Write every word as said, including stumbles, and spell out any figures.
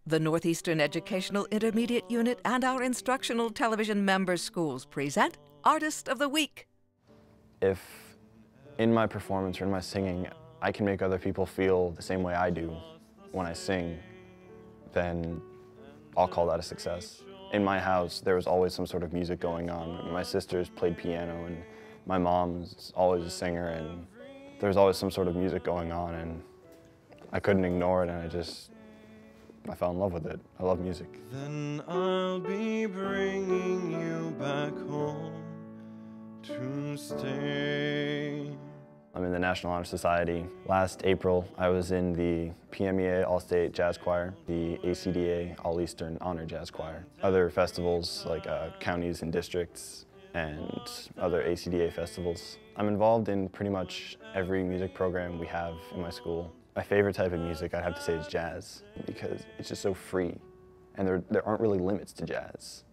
The Northeastern Educational Intermediate Unit and our instructional television member schools present Artist of the Week. If in my performance or in my singing, I can make other people feel the same way I do when I sing, then I'll call that a success. In my house, there was always some sort of music going on. My sisters played piano, and my mom's always a singer, and there was always some sort of music going on, and I couldn't ignore it, and I just, I fell in love with it. I love music. Then I'll be bringing you back home to stay. I'm in the National Honor Society. Last April, I was in the P M E A All-State Jazz Choir, the A C D A All-Eastern Honor Jazz Choir. Other festivals like uh, counties and districts and other A C D A festivals. I'm involved in pretty much every music program we have in my school. My favorite type of music, I'd have to say, is jazz, because it's just so free, and there, there aren't really limits to jazz.